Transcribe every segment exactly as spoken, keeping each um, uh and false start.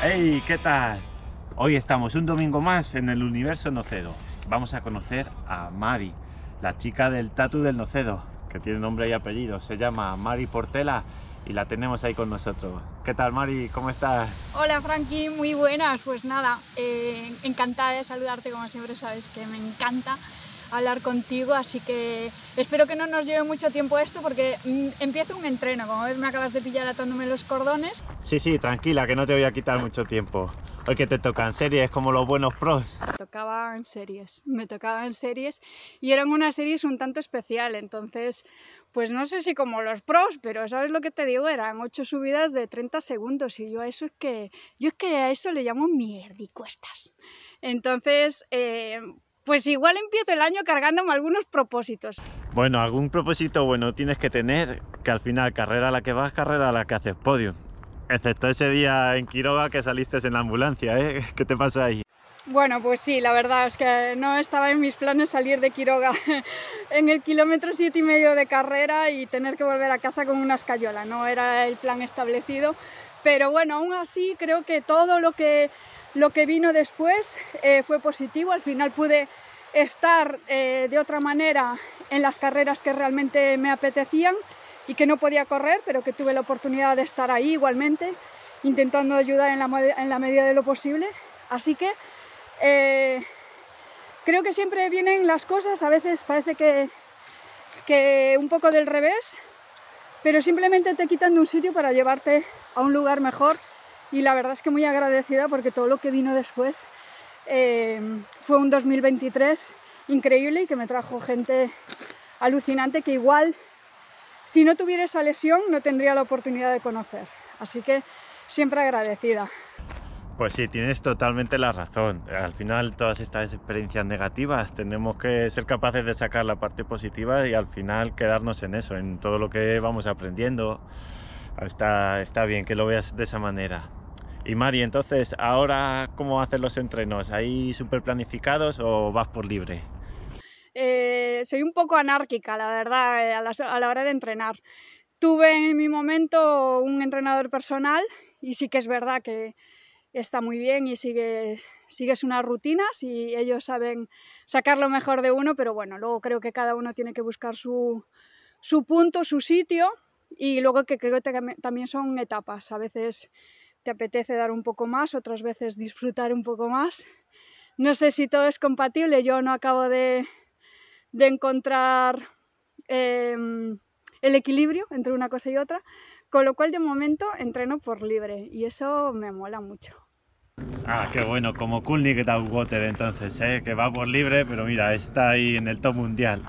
Hey, ¿qué tal? Hoy estamos un domingo más en el universo Nocedo. Vamos a conocer a Mari, la chica del tatu del Nocedo, que tiene nombre y apellido. Se llama Mari Portela y la tenemos ahí con nosotros. ¿Qué tal, Mari? ¿Cómo estás? Hola, Frankie, muy buenas. Pues nada, eh, encantada de saludarte, como siempre sabes que me encanta hablar contigo, así que espero que no nos lleve mucho tiempo esto porque mm, empieza un entreno. Como ves, me acabas de pillar atándome los cordones. Sí, sí, tranquila, que no te voy a quitar mucho tiempo. Hoy que te tocan series como los buenos pros. Me tocaban series, me tocaban series y eran unas series un tanto especial, entonces pues no sé si como los pros, pero ¿sabes lo que te digo? Eran ocho subidas de treinta segundos y yo a eso es que, yo es que a eso le llamo mierdicuestas. Entonces, eh, pues igual empiezo el año cargándome algunos propósitos. Bueno, algún propósito bueno tienes que tener, que al final carrera a la que vas, carrera a la que haces podium. Excepto ese día en Quiroga que saliste en la ambulancia, ¿eh? ¿Qué te pasó ahí? Bueno, pues sí, la verdad es que no estaba en mis planes salir de Quiroga en el kilómetro siete y medio de carrera y tener que volver a casa con una escayola, no era el plan establecido, pero bueno, aún así creo que todo lo que, lo que vino después eh, fue positivo. Al final pude estar eh, de otra manera en las carreras que realmente me apetecían y que no podía correr, pero que tuve la oportunidad de estar ahí igualmente, intentando ayudar en la, en la medida de lo posible. Así que eh, creo que siempre vienen las cosas, a veces parece que, que un poco del revés, pero simplemente te quitan de un sitio para llevarte a un lugar mejor, y la verdad es que muy agradecida porque todo lo que vino después eh, fue un dos mil veintitrés increíble y que me trajo gente alucinante que igual, si no tuviera esa lesión, no tendría la oportunidad de conocer. Así que siempre agradecida. Pues sí, tienes totalmente la razón. Al final, todas estas experiencias negativas tenemos que ser capaces de sacar la parte positiva y al final quedarnos en eso, en todo lo que vamos aprendiendo. Está, está bien que lo veas de esa manera. Y Mari, entonces, ¿ahora cómo haces los entrenos? ¿Ahí súper planificados o vas por libre? Eh, soy un poco anárquica, la verdad, a la, a la hora de entrenar. Tuve en mi momento un entrenador personal y sí que es verdad que está muy bien y sigue, sigues unas rutinas y ellos saben sacar lo mejor de uno, pero bueno, luego creo que cada uno tiene que buscar su, su punto, su sitio, y luego que creo que también son etapas. A veces te apetece dar un poco más, otras veces disfrutar un poco más. No sé si todo es compatible, yo no acabo de, de encontrar eh, el equilibrio entre una cosa y otra, con lo cual de momento entreno por libre y eso me mola mucho. Ah, qué bueno, como Kulnik Water entonces, ¿eh? Que va por libre, pero mira, está ahí en el top mundial.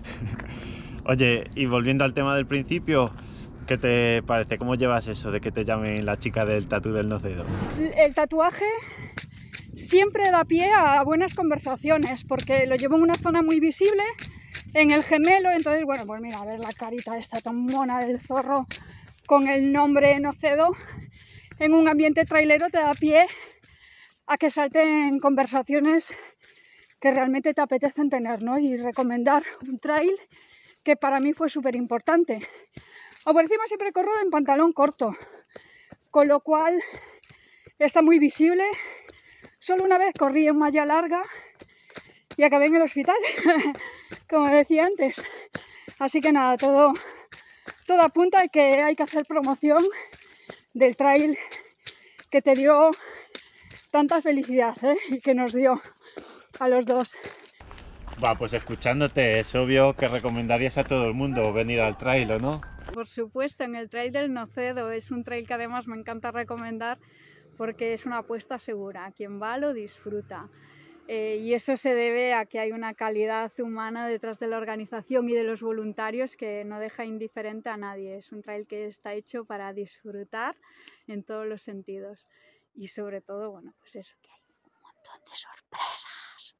Oye, y volviendo al tema del principio, ¿qué te parece? ¿Cómo llevas eso de que te llamen la chica del tatu del Nocedo? El tatuaje siempre da pie a buenas conversaciones porque lo llevo en una zona muy visible, en el gemelo, entonces bueno, pues mira, a ver la carita esta tan mona del zorro con el nombre Nocedo en un ambiente trailero te da pie a que salten conversaciones que realmente te apetecen tener, ¿no? Y recomendar un trail que para mí fue súper importante. O por encima siempre corro en pantalón corto, con lo cual está muy visible. Solo una vez corrí en malla larga y acabé en el hospital, como decía antes. Así que nada, todo, todo apunta a que hay que hacer promoción del trail que te dio tanta felicidad, ¿eh? Y que nos dio a los dos. Va, pues escuchándote es obvio que recomendarías a todo el mundo venir al trail, ¿o no? Por supuesto, en el trail del Nocedo es un trail que además me encanta recomendar porque es una apuesta segura. Quien va lo disfruta. Eh, y eso se debe a que hay una calidad humana detrás de la organización y de los voluntarios que no deja indiferente a nadie. Es un trail que está hecho para disfrutar en todos los sentidos. Y sobre todo, bueno, pues eso, que hay un montón de sorpresas.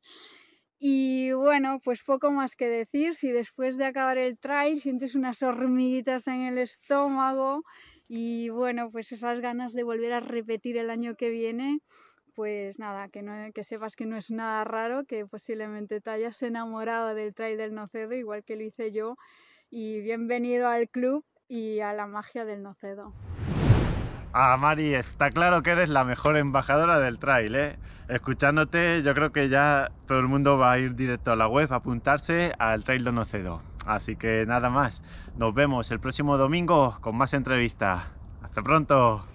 Y bueno, pues poco más que decir. Si después de acabar el trail sientes unas hormiguitas en el estómago y bueno, pues esas ganas de volver a repetir el año que viene, pues nada, que, no, que sepas que no es nada raro, que posiblemente te hayas enamorado del trail del Nocedo, igual que lo hice yo, y bienvenido al club y a la magia del Nocedo. Ah, Mari, está claro que eres la mejor embajadora del trail, ¿eh? Escuchándote, yo creo que ya todo el mundo va a ir directo a la web a apuntarse al Trail Donocedo. Así que nada más, nos vemos el próximo domingo con más entrevistas. ¡Hasta pronto!